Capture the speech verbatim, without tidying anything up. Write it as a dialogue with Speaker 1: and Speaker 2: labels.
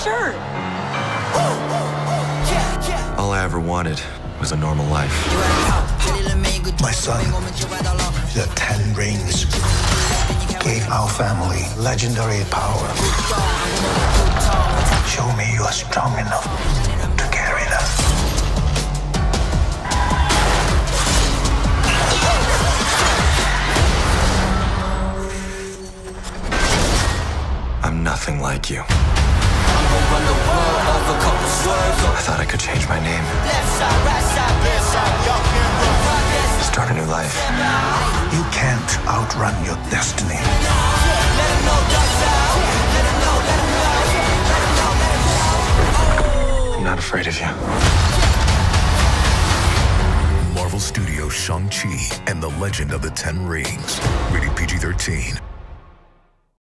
Speaker 1: shirt.
Speaker 2: All I ever wanted was a normal life.
Speaker 3: My son, the Ten Rings, gave our family legendary power. Show me you are strong enough to carry them.
Speaker 2: I'm nothing like you. I thought I could change my name. Start a new life.
Speaker 3: You can't outrun your destiny.
Speaker 2: I'm not afraid of you.
Speaker 4: Marvel Studios' Shang-Chi and the Legend of the Ten Rings. Rated P G thirteen.